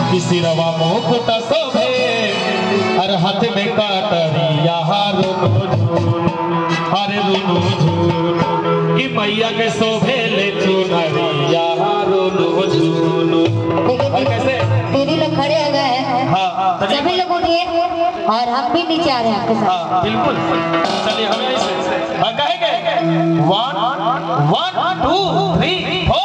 सिरवा मुकुट शोभे हर हाथ में काटरिया अरे रुनु झून कि मैया के शोभे ले चुनरिया रुनु झून। और कैसे दीदी लोग खड़े हो गए हैं। हाँ सभी लोग उठिए और हम भी नीचे आ रहे हैं आपके साथ। हाँ बिल्कुल। चलिए हमें इसे कहेंगे 1 1 2 3 4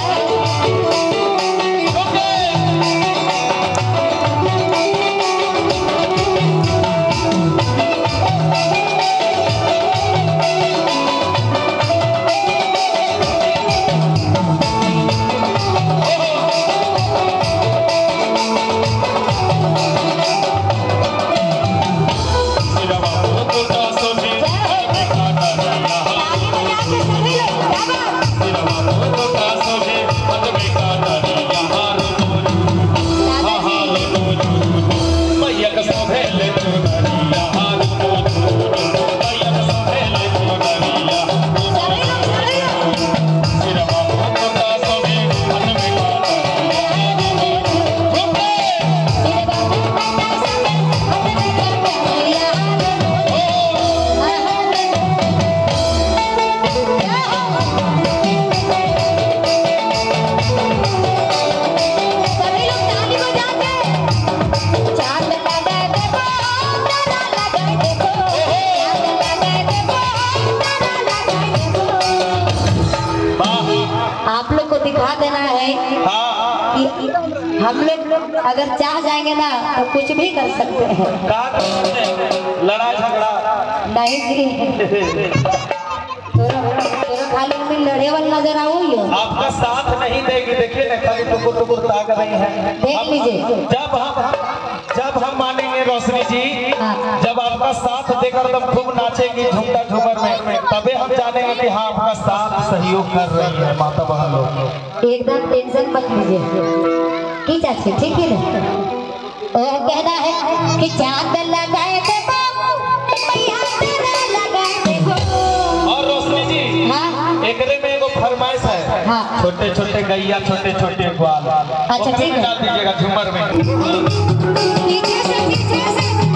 दिखा देना है कि हम लोग अगर चाह जाएंगे ना तो कुछ भी कर सकते हैं। लड़ाई झगड़ा नहीं जी खाली में लड़े वाला नजर आओ। आपका साथ नहीं देगी। देखिए ना खाली टुकुर टुकुर ताक रही है। देख लीजिए जब हम मानेंगे रोशनी जी जब आपका साथ देकर तब खूब नाचेगी झुमटा झूमर में तबे हम जानेंगे कि हाँ आपका साथ सहयोग कर रही है माता बहन लोग। एकदम टेंशन मत लीजिए की चाची ठीक है ना। वो कहना है कि चांद लगाए और रोशनी जी हाँ एकरे में एगो फरमाइश है। हाँ छोटे छोटे गैया छोटे छोटे ग्वाल। अच्छा ठीक है डाल दीजिएगा झूमर में।